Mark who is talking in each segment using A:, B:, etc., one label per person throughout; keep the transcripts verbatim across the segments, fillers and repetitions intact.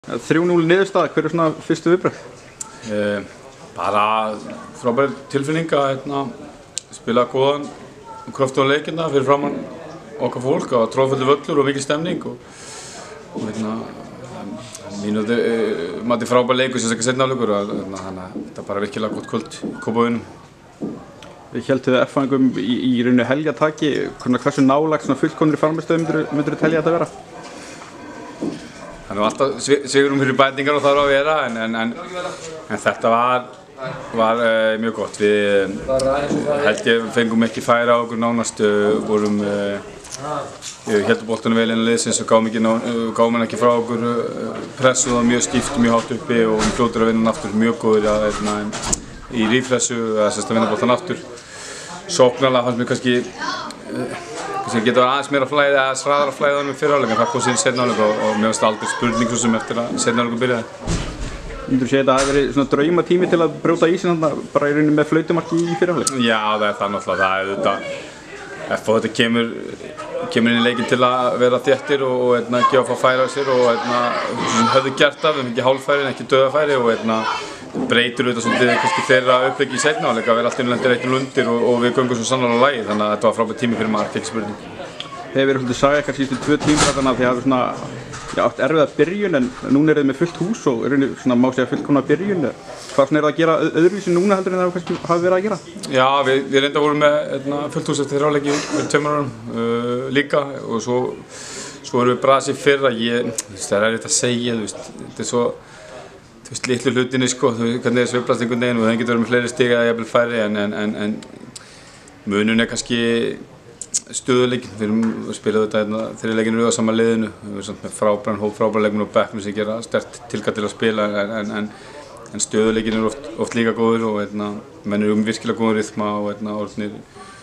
A: þrjú núll niðurstaða, hver er svona fyrstu viðbrögð?
B: Eh, bara frábær tilfinning að hérna, spila góðan og kröftugan leikina fyrir framann okkar fólk og tróðfullir völlur og mikil stemning og, og hérna, mínúti eh, mati frábær leikur sem seinni hálfleikur og þannig að þetta er bara virkilega gott kvöld í Kópavoginum.
A: Við heldum við F-fæðingum í, í rauninu helgjataki, hversu nálægt svona fullkomnir farmistöðu myndur þú telja þetta vera?
B: Það er nú alltaf svigurum fyrir bætingar og það er að vera, en, en, en, en þetta var, var uh, mjög gott. Við held ég fengum ekki færa á okkur nánast, uh, vorum uh, heldum boltanum vel innan liðsins og gáum ekki, gáum ekki frá okkur uh, pressu og mjög stíft, mjög hátt uppi og við fljótur að vinna aftur, mjög góður ja, í rífressu að vinna boltan aftur. Sóknarlega fannst mér kannski uh, sem geta verið aðeins meira flæði eða sraðara flæði á hann með fyrra áleik en það kom síðan seinni áleik og, og mér finnst aldrei spurning svo sem eftir að seinni áleikur byrjaði.
A: Myndur þú segja að það hefði verið svona draumatími til að brjóta ísinn hann bara í rauninni með flautumarki í fyrra áleik?
B: Já, það er það náttúrulega. Það er þetta, F O þetta kemur, kemur inn í leikinn til að vera þéttir og, og eitna, gefa að fá færa á sér og eitna, höfðu gert það, við hefum ekki hálffæri en ekki döðafæri og eitna, breytir auðvitað svolítið kannski þeirra uppleggi í seinni hálfleik að vera alltaf innlendir eitt núll undir og, og við göngum svo sannarlega á lagi þannig að þetta var frábær tími fyrir mark, ekki spurning.
A: Hefur verið svolítið sagði eitthvað síðustu tvö tímur þannig að þið hafið svona já, átt erfiða byrjun en núna er þið með fullt hús og er svona má segja fullkomna byrjun. Hvað svona er það að gera öðruvísi núna heldur en það kannski hafi verið að gera?
B: Já, við, við reynda vorum með eitna, fullt hús eftir þeirra áleiki fyrir tveimur árum uh, líka og svo, svo erum við brasið fyrra. Ég, það er erfitt að segja, þú veist, þetta er svo Þú veist, litlu hlutinni sko, þú veist hvernig það sveiflast einhvern veginn og það getur verið með fleiri stig eða jafnvel færri en, en, en, en munun er kannski stöðuleikin. Við erum spilað þetta þegar leikinn eru á sama liðinu. Við erum samt með frábæran hóp, frábæran leikmenn og bekknum sem gera sterkt tilkall til að spila en, en, en, en stöðuleikin er oft, oft líka góður og eitna, menn eru um virkilega góðan rytma og eitna, orðnir,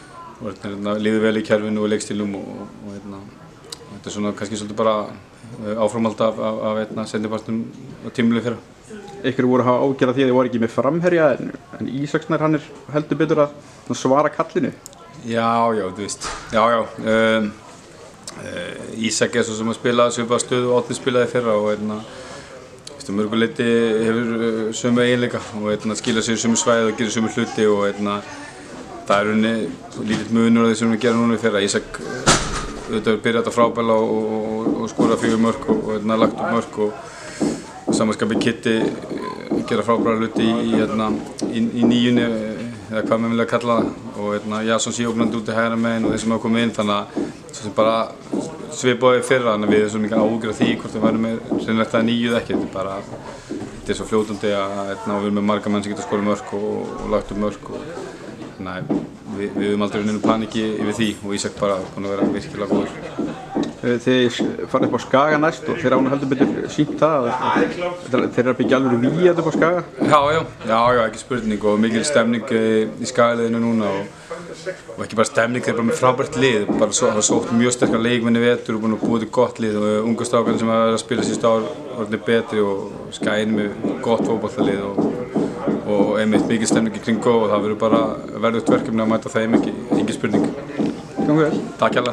B: orðnir líður vel í kerfinu og leikstílum og, og eitna, þetta er svona kannski svolítið bara áframhald af, af, af seinnipartnum og tímabilið fyrra.
A: Ykkur voru að hafa ágjörð að því að þið voru ekki með framherja en, en Ísaksnær hann er heldur betur að svara kallinu.
B: Já, já, þú veist, já, já. Um, uh, Ísak er svo sem að spila svipaða stöðu og Árni spilaði fyrra og hérna, veist, um mörgu leyti hefur uh, sömu eiginleika og hérna, skila sér sömu svæði og gera sömu hluti og hérna, það er unni lítill munur á því sem við gerum núna fyrra. Ísak auðvitað byrjaði þetta frábæla og, og, og skora fjögur mörk og, og hérna, lagt upp mörk og samanskapi Kitty gera frábæra hluti í, hérna, í, í nýjunni eða hvað maður vilja kalla það og hérna, Jason sé ógnandi út í hægra megin og þeir sem hafa komið inn þannig að svo sem bara svipaði fyrra þannig að við erum svo mikið áhugjur af því hvort við værum með hreinlegt að nýju eða ekki. Þetta er bara þetta er svo fljótandi að hérna, við erum með marga menn sem geta skorað mörk og, og lagt upp mörk og þannig að við, við höfum aldrei neinu panikki yfir því og Ísak bara búinn að vera virkilega góður.
A: Þið farið upp á Skaga næst og þeir ána heldur betur sýnt það að þeir eru að byggja alveg víð upp á Skaga?
B: Já, já, já, já, ekki spurning og mikil stemning í Skagaliðinu núna og, og ekki bara stemning, þeir eru bara með frábært lið, bara svo, það sótt mjög sterkar leikmenn í vetur og búin að búa til gott lið og unga strákarnir sem hafa verið að spila síðustu ár orðnir betri og Skaginn með gott fótboltalið og, og einmitt mikil stemning í kring og það verður bara verðugt verkefni að mæta þeim, ekki, ekki spurning.
A: Takk fyrir.
B: Takk hérlega.